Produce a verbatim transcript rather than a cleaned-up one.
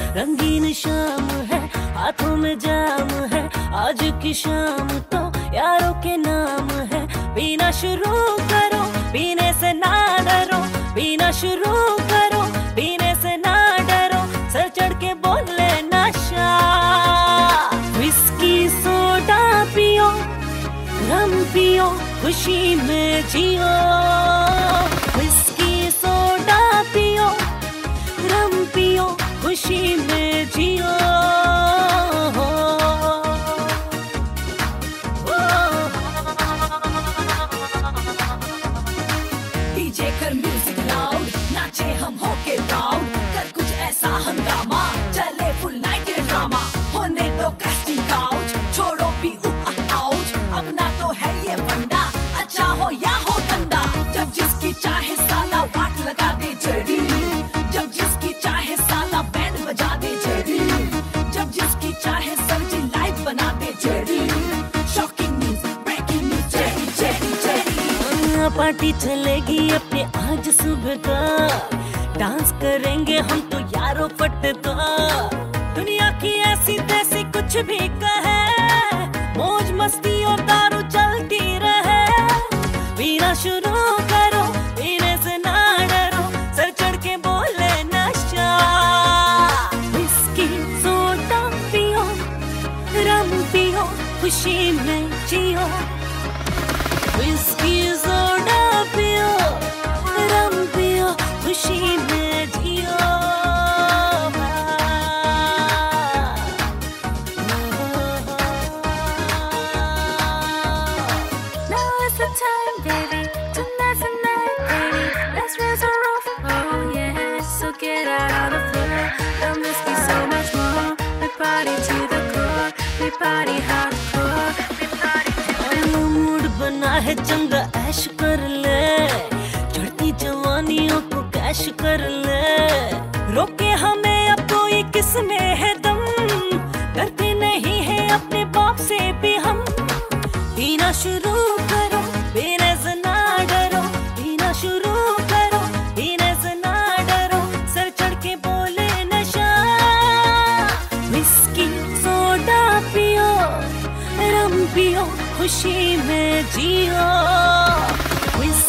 रंगीन शाम है, हाथों में जाम है, आज की शाम तो यारों के नाम है। पीना शुरू करो, पीने से ना डरो, पीना शुरू करो, पीने से ना डरो, सर चढ़ के बोले नशा। विस्की सोडा पियो, रम पियो, खुशी में जियो। विस्की सोडा पियो, रम पियो, खुशी में जियो। डीजे कर म्यूजिक लाउड, नाचे हम होके प्राउड, कर कुछ ऐसा हंगामा, चले फुल नाइट के ड्रामा। होने दो कास्टिंग आउट, छोड़ो भी आउट, अपना तो है ये फंडा, अच्छा हो या हो गंदा। जब जिसकी चाहे साला वाट लगा दे जड़ी, जब जिसकी चाहे साला बैंड बजा दे जड़ी, जब जिसकी चाहे सर्जी लाइव बना दे जड़ी। शॉकिंग न्यूज, ब्रेकिंग न्यूज, जड़ी जड़ी जड़ी। पार्टी चलेगी अपने आज सुबह का, डांस करेंगे हम तो यारो फटका। दुनिया की ऐसी तैसी कुछ भी कहे, मौज मस्ती और दारू चलती रहे। पीना शुरू करो, पीने से ना डरो, सर चढ़ के बोले नशा। विस्की सोडा पियो, रम पियो, खुशी में जियो। विस्की सोडा पियो, रम पियो, खुशी में जियो। Now is the time, baby. Tonight's the night, baby. Let's raise a roof, oh yeah. So get out on the floor. There must be so much more. We party to the core. We party hardcore. We party to the mood बना है चंगा, ऐश कर ले, चढ़ती जवानियों को cash कर ले। रोके हमें अब कोई किसमें है दम, डरते नहीं है अपने बाप से भी हम। पीना शुरू करो, पीने से ना डरो, पीना शुरू करो, पीने से ना डरो, सर चढ़ के बोले नशा। विस्की सोडा पियो, रम पियो, खुशी में जियो।